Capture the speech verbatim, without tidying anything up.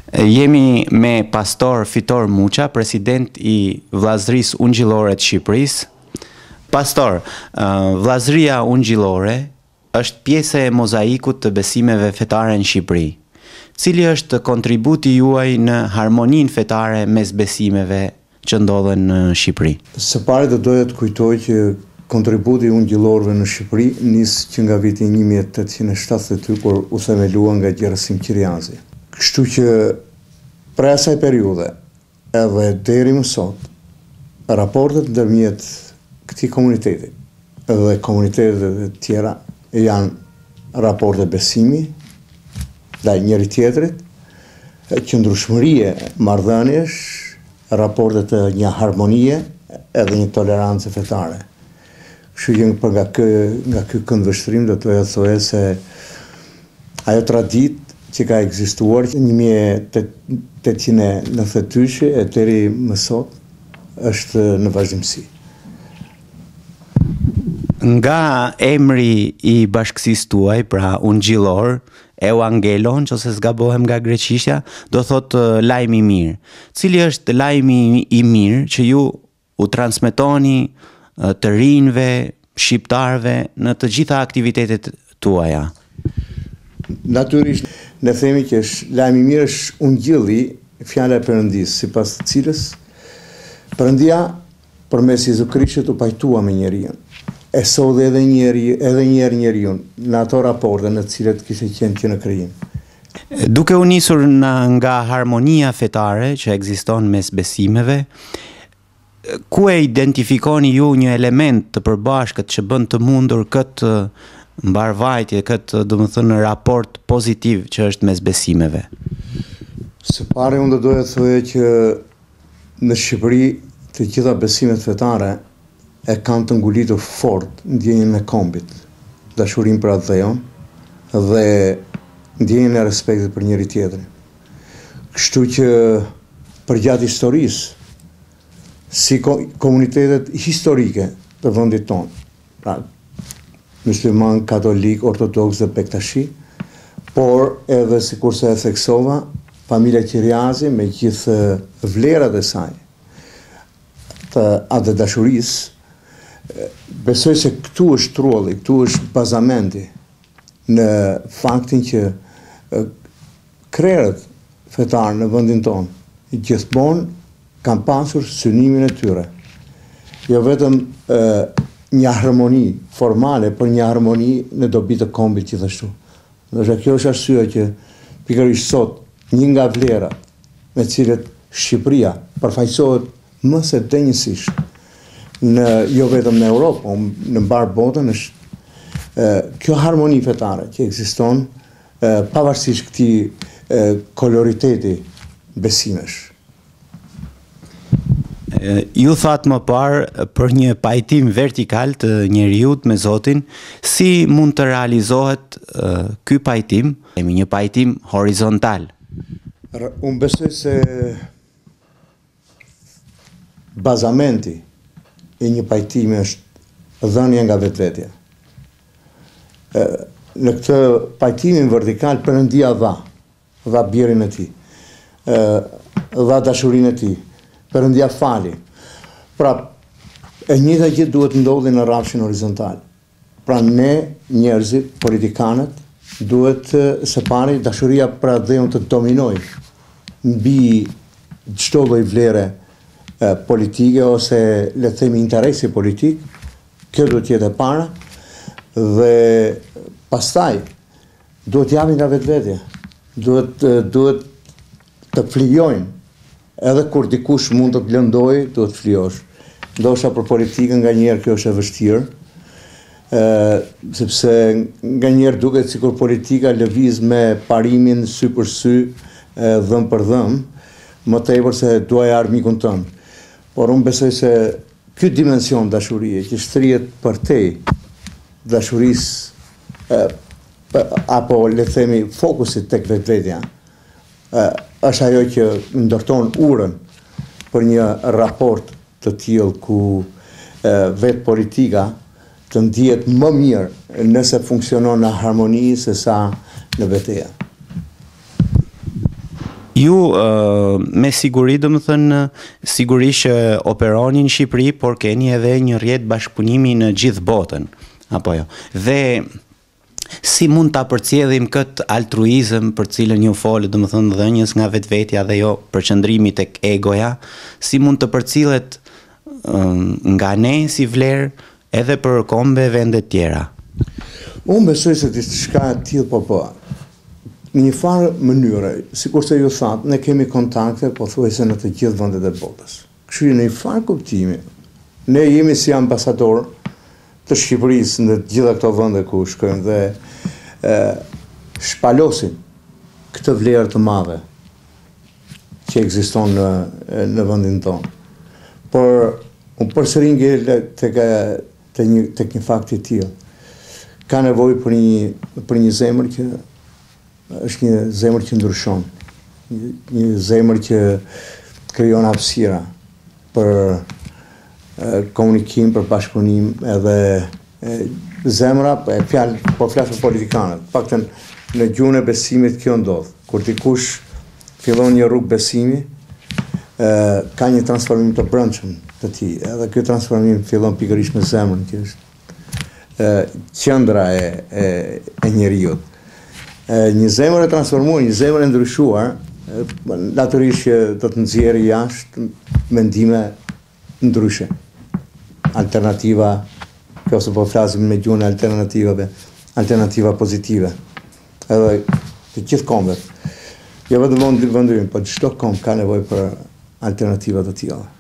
Jemi me pastor Fitor Muqa, president i Vllazërisë Ungjillore të Shqipërisë. Pastor, Vllazëria Ungjillore është pjesë e mozaikut të besimeve fetare në Shqipëri. Cili është kontributi juaj në harmoninë fetare mes besimeve që ndodhen në Shqipëri? Së pari do doja të kujtoj që kontributi i ungjillorëve në Shqipëri nis që nga viti një mijë e tetëqind e shtatëdhjetë e dy kur u themelua nga Gerasim Qiriazi. Kështu që prej asaj periudhe edhe deri më sot, raportet ndërmjet këtij komuniteti edhe komunitetet e tjera janë raporte besimi ndaj njëri tjetrit, qëndrueshmërie marrëdhëniesh, raporte të një harmonie edhe një tolerancë fetare. Kështu që nga ky nga ky këndvështrim do të thoya se ajo traditë që ka ekzistuar një mijë e tetëqind e nëntëdhjetë e dy e deri më sot është në vazhdimsi. Nga emri i bashkësisë tuaj, pra ungjillor, Euangelon, nëse zgabohem nga greqishtja, do thotë lajmi i mirë. Cili është lajmi i mirë që ju u transmetoni të rinjve, shqiptarëve në të gjitha aktivitetet tuaja? Natyrisht, ne themi që është lajmi i mirë është ungjilli, fjala e Perëndisë, sipas të cilës Perëndia përmes Jezu Krishtit u pajtua me njeriu. E sodhi edhe njeri, edhe njerë njeriu në ato raporte në të cilat kishte qenë që në krijim. Duke u nisur nga harmonia fetare që ekziston mes besimeve, ku e identifikoni ju një element të përbashkët që bën të mundur këtë mbarvajtje, këtë do të thënë raport pozitiv që është mes besimeve? Së pari unë do doja të thoya që në Shqipëri të gjitha besimet fetare e kanë të ngulitur fort ndjenjën e kombit, dashurinë për atë dhejon dhe ndjenjën e respektit për njëri tjetrin. Kështu që përgjatë historisë, si komunitetet historike të vendit tonë, pra musliman, katolik, ortodoks dhe bektashi, por edhe sikurse e theksova, familja Qiriazi me gjithë vlerat e saj të atë dashurisë, besoj se këtu është trulli, këtu është bazamenti në faktin që krerët fetar në vendin tonë gjithmonë kanë pasur synimin e tyre. Jo vetëm e, një harmoni formale, por një harmoni në dobi të kombit gjithashtu. Dhe kjo është arsyeja që pikërisht sot një nga vlerat me cilët Shqipëria përfaqësohet më së denjësisht në jo vetëm në Europë, po në mbar botën është e, kjo harmoni fetare që ekziston e, pavarësisht këtij e, koloriteti besimesh. Ju thatë më parë për një pajtim vertikal të njeriut me Zotin, si mund të realizohet uh, ky pajtim, kemi një pajtim horizontal? Unë besoj se bazamenti i një pajtimi është dhënia nga vetvetja. Në këtë pajtimin vertikal Perëndia dha, dha birin e tij, dha dashurinë e tij. Perëndia fali. Pra, e njëjta gjë duhet ndodhi në rrafshin horizontal. Pra ne, njerëzit, politikanët, duhet së pari dashuria për atë dheun të dominoj mbi çdo lloj vlere e, politike ose le të themi interesi politik. Kjo duhet të jetë e para dhe pastaj duhet japin nga vetvetja. Duhet duhet të flijojnë. Edhe kur dikush mund të blëndojë, duhet të flijosh. Ndoshta për politikën nga njerë kjo është e vështirë, e, sepse nga njerë duket sikur politika lëviz me parimin sy për sy, e, dhëm për dhëm, më tepër se duaj armikun tënd. Por unë besoj se ky dimension dashurie që shtrihet për te, dashurisë e, apo le të themi fokusit tek vetvetja, është ajo që ndërton urën për një raport të tillë ku e, vetë politika të ndihet më mirë nëse funksionon në harmoni se sa në betejë. Ju uh, me siguri do më thënë sigurisht uh, operoni në Shqipëri, por keni edhe një rrjet bashkëpunimi në gjithë botën, apo jo? Dhe si mund ta përcjellim këtë altruizëm për cilën ju folët, do më thënë dhënjes nga vetvetja dhe jo përqendrimi tek egoja, si mund të përcillet um, nga ne si vlerë edhe për kombe vende tjera? Unë besoj se diçka e tillë po po. Në një farë mënyre, sikur se ju thatë, ne kemi kontakte pothuajse në të gjithë vendet e botës. Kështu në një farë kuptimi, ne jemi si ambasador të Shqipërisë në të gjitha këto vende ku shkojmë dhe e, shpalosim këtë vlerë të madhe që ekziston në, në vendin tonë. Por unë përsëri ngel tek tek një tek një fakt i tillë. Ka nevojë për një për një zemër që është një zemër që ndryshon, një, një zemër që krijon hapësira për e, komunikim, për bashkëpunim, edhe e, zemra, e fjalë, po flas për politikanët, paktën në gjuhën e besimit kjo ndodh. Kur dikush fillon një rrugë besimi, e, ka një transformim të brendshëm të tij, edhe ky transformim fillon pikërisht me zemrën, që është e, qendra e, e, e njeriut. Një zemër e transformuar, një zemër e ndryshuar, natyrisht që do të nxjerrë jashtë mendime ndryshe. Alternativa, ose po flasim me gjuhën e alternativave, alternativa pozitive. Edhe të gjithë kombet. Jo vetëm vendi vendim, por çdo komb ka nevojë për alternativa të tilla.